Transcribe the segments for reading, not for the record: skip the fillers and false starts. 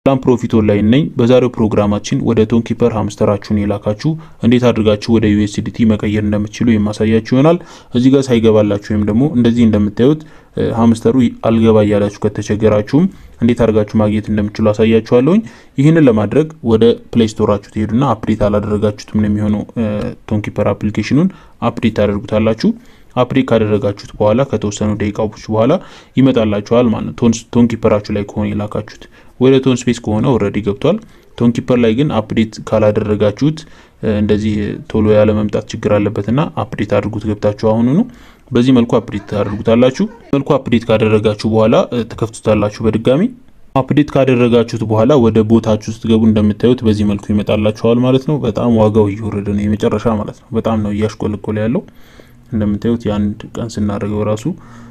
ሰላም ፕሮፊት ኦንላይን ነኝ። በዛሬው ፕሮግራማችን ወደ ቶንኪፐር ሃምስተራችሁን የላካችሁ እንዴት አድርጋችሁ ወደ USDT መቀየር እንደምትችሉ የማሳያችሁ ይሆናል። እዚህ ጋር ሳይገባላችሁ ወይም ደግሞ እንደዚህ እንደምታዩት ሃምስተሩ አልገባ ያላችሁ ከተቸገራችሁም እንዴት አድርጋችሁ ማግኘት እንደምትችሉ አሳያችኋለሁ። ይሄንን ለማድረግ ወደ ፕሌይ ስቶራችሁ ትሄዱና አፕዴት አላደረጋችሁት ምን የሚሆነው ቶንኪፐር አፕሊኬሽኑን አፕዴት ታደርጉታላችሁ። አፕዴት ካደረጋችሁት በኋላ ከተወሰኑ ደቂቃዎች በኋላ ይመጣላችኋል ማለት ነው። ቶንኪፐራችሁ ላይ ከሆነ የላካችሁት ወደ ቶን ስፔስ ከሆነ ኦሬዲ ገብቷል። ቶንኪፐር ላይ ግን አፕዴት ካላደረጋችሁት እንደዚህ ቶሎ ያለ መምጣት ችግር አለበትና አፕዴት አድርጉት ገብታችሁ አሁኑኑ በዚህ መልኩ አፕዴት ታደርጉታላችሁ። መልኩ አፕዴት ካደረጋችሁ በኋላ ተከፍቱታላችሁ በድጋሚ አፕዴት ካደረጋችሁት በኋላ ወደ ቦታችሁ ውስጥ ገቡ እንደምታዩት በዚህ መልኩ ይመጣላችኋል ማለት ነው። በጣም ዋጋው እየወረደ ነው የመጨረሻ ማለት ነው። በጣም ነው እያሽቆለቆለ ያለው እንደምታዩት የአንድ ቀን ስናደርገው ራሱ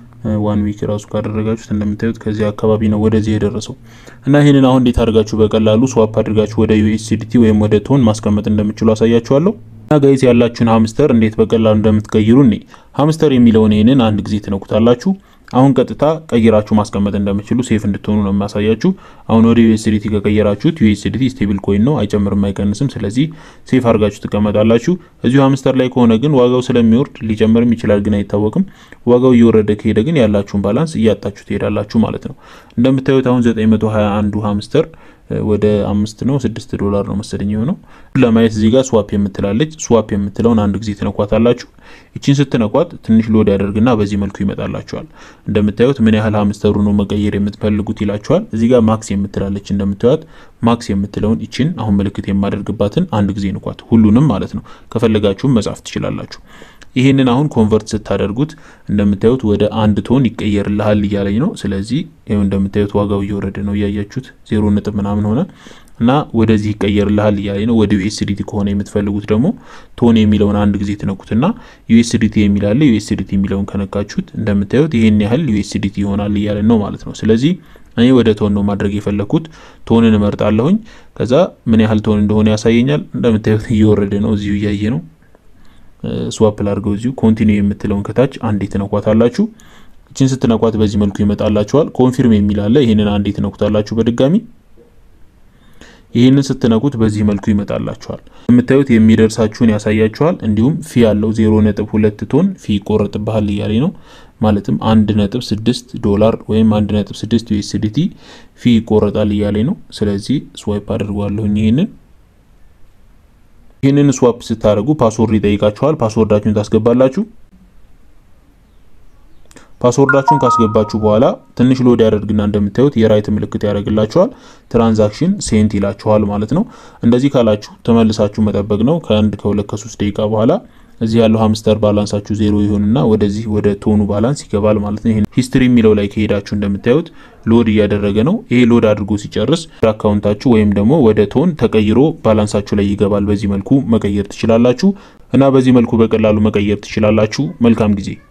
1 ዊክ ራሱ ካደረጋችሁት እንደምታዩት ከዚህ አካባቢ ነው ወደዚህ የደረሰው እና ይሄንን አሁን እንዴት አድርጋችሁ በቀላሉ ስዋፕ አድርጋችሁ ወደ USDT ወይም ወደ ቶን ማስቀመጥ እንደምትችሉ አሳያችኋለሁ። እና ጋይስ ያላችሁን ሃምስተር እንዴት በቀላሉ እንደምትቀይሩ ነኝ ሃምስተር የሚለውን ይሄንን አንድ ጊዜ ትነኩታላችሁ። አሁን ቀጥታ ቀይራችሁ ማስቀመጥ እንደምትችሉ ሴፍ እንድትሆኑ ነው ማሳያችሁ። አሁን ወደ USDT ከቀየራችሁት USDT ስቴብል ኮይን ነው አይጨምርም አይቀንስም። ስለዚህ ሴፍ አድርጋችሁ ተቀመጣላችሁ። እዚሁ ሃምስተር ላይ ከሆነ ግን ዋጋው ስለሚወርድ ሊጨምርም ይችላል ግን አይታወቅም። ዋጋው እየወረደ ከሄደ ግን ያላችሁን ባላንስ እያጣችሁ ትሄዳላችሁ ማለት ነው። እንደምታዩት አሁን 921 ሃምስተር ወደ 5 ነው 6 ዶላር ነው መሰለኝ የሆነው። ለማየት እዚህ ጋር ስዋፕ የምትላለች ስዋፕ የምትለውን አንድ ጊዜ ትነኳታላችሁ። እቺን ስትነኳት ትንሽ ሎድ ያደርግና በዚህ መልኩ ይመጣላችኋል። እንደምታዩት ምን ያህል ሃምስተሩ ነው መቀየር የምትፈልጉት ይላችኋል። እዚህ ጋር ማክስ የምትላለች እንደምታዩት ማክስ የምትለውን እቺን አሁን ምልክት የማደርግባትን አንድ ጊዜ ንኳት ሁሉንም ማለት ነው። ከፈለጋችሁም መጻፍ ትችላላችሁ። ይሄንን አሁን ኮንቨርት ስታደርጉት እንደምታዩት ወደ 1 ቶን ይቀየርልሃል ይያለኝ ነው። ስለዚህ ይሄው እንደምታዩት ዋጋው እየወረደ ነው ያያችሁት 0 ነጥብ ምናምን ሆነ እና ወደዚህ ይቀየርልሃል ይያለኝ ነው። ወደ USDT ከሆነ የምትፈልጉት ደግሞ ቶን የሚለውን አንድ ጊዜ ትነኩትና USDT የሚላል USDT የሚለውን ከነካችሁት እንደምታዩት ይሄን ያህል USDT ይሆናል ይያለኝ ነው ማለት ነው። ስለዚህ እኔ ወደ ቶን ነው ማድረግ የፈለኩት ቶንን እመርጣለሁኝ። ከዛ ምን ያህል ቶን እንደሆነ ያሳየኛል። እንደምታዩት እየወረደ ነው እዚሁ ያያየ ነው። ስዋፕ ላድርገው እዚሁ ኮንቲኒው የምትለውን ከታች አንዴ ትነኳታላችሁ። እቺን ስትነኳት በዚህ መልኩ ይመጣላችኋል። ኮንፊርም የሚላል ይሄንን አንዴ ትነኩታላችሁ በድጋሚ ይሄንን ስትነኩት በዚህ መልኩ ይመጣላችኋል። የምታዩት የሚደርሳችሁን ያሳያችኋል። እንዲሁም ፊ ያለው 0.2 ቶን ፊ ይቆረጥብሃል ይያለኝ ነው። ማለትም 1.6 ዶላር ወይም 1.6 USDT ፊ ይቆረጣል ይያለኝ ነው። ስለዚህ ስዋይፕ አድርጓለሁኝ ይሄንን ስዋፕ ስታደርጉ ፓስወርድ ይጠይቃችኋል። ፓስወርዳችሁን ታስገባላችሁ። ፓስወርዳችሁን ካስገባችሁ በኋላ ትንሽ ሎድ ያደርግና እንደምታዩት የራይት ምልክት ያደርግላችኋል። ትራንዛክሽን ሴንት ይላችኋል ማለት ነው። እንደዚህ ካላችሁ ተመልሳችሁ መጠበቅ ነው። ከ1 ከ2 ከ3 ደቂቃ በኋላ እዚህ ያለው ሃምስተር ባላንሳችሁ 0 ይሆንና ወደዚህ ወደ ቶኑ ባላንስ ይገባል ማለት ነው። ይሄን ሂስትሪ የሚለው ላይ ከሄዳችሁ እንደምታዩት ሎድ እያደረገ ነው። ይሄ ሎድ አድርጎ ሲጨርስ አካውንታችሁ ወይም ደግሞ ወደ ቶን ተቀይሮ ባላንሳችሁ ላይ ይገባል። በዚህ መልኩ መቀየር ትችላላችሁ እና በዚህ መልኩ በቀላሉ መቀየር ትችላላችሁ። መልካም ጊዜ